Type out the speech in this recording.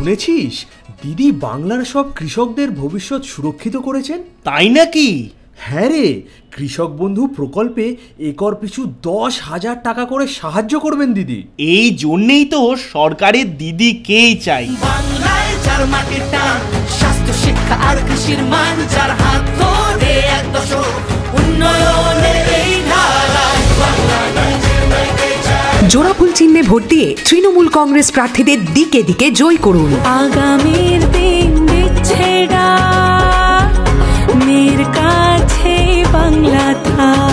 শুনেছিস দিদি বাংলার সব কৃষকদের ভবিষ্যৎ সুরক্ষিত করেছেন? তাই নাকি? হ্যাঁ রে, কৃষক বন্ধু প্রকল্পে একর পিছু 10,000 টাকা করে সাহায্য করবেন দিদি। এই জন্যেই তো সরকারের দিদিকেই চাই। বাংলায় যার মাটির টান, স্বাস্থ্য শিক্ষা আর কৃষির মান, যার হাত ধরে এক দশক উন্নয়নের এই ধারায় জোড়াফুল চিহ্নে ভোট দিয়ে তৃণমূল কংগ্রেস প্রার্থীদের দিকে দিকে জয় করুন। আগামীর দিন দিচ্ছে ডাক, মেয়ের কাছে বাংলা থাক।